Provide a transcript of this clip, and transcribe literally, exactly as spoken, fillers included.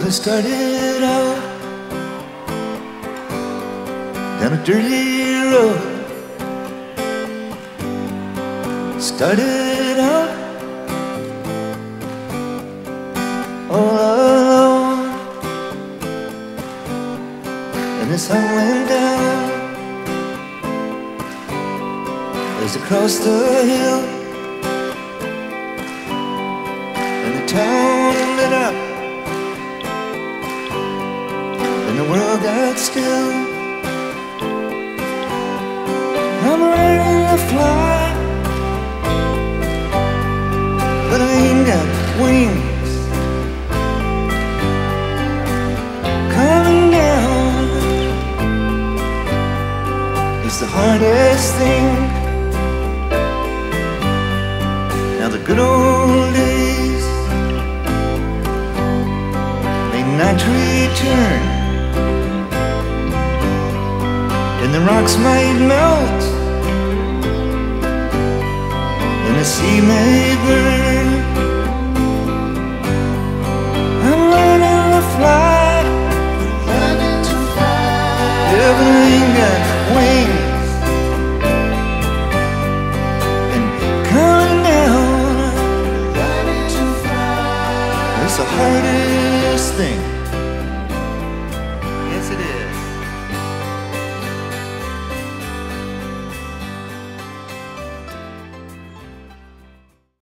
Well, I started out down a dirty road. Started out all alone, and the sun went down as across the hill, and the town lit up, and the world got still. I'm ready to fly, but I ain't got wings. Coming down is the hardest thing. Now the good old days may not return, and the rocks might melt, and the sea may burn. I'm learning to fly, learning to fly. Yeah, but I ain't got wings. And coming down, learning to fly, it's the hardest thing.